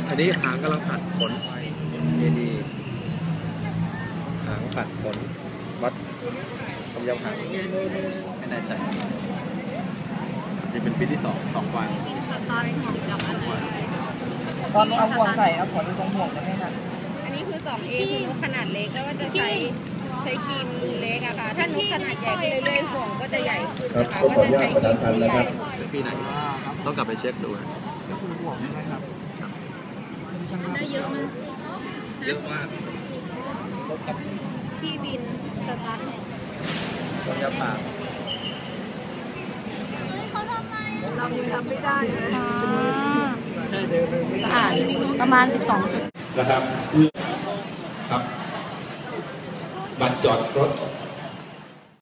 อันนี้หางกำลังผัดขนดีหางผัดขนวัดความยาวหางไม่แน่ใจจะเป็นปีที่2 วันสตาร์ทของกับอันไหนตอนเอาห่วงใส่เอาขนอยู่ตรงห่วงได้ไหมคะอันนี้คือ 2A คือนกขนาดเล็กแล้วก็จะใช้ครีมเล็กอะค่ะถ้านกขนาดใหญ่เรื่อยๆห่วงก็จะใหญ่ขึ้นนะคะก็จะใช้ครีมที่ใหญ่ปีไหนต้องกลับไปเช็คดูก็คือห่วงใช่ไหมครับได้เยอะมากเยอะมากพี่บินสตาร์ทความยาวปากเรายังทำไม่ได้เลยประมาณ12 จุดนะครับครับบัตรจอดรถ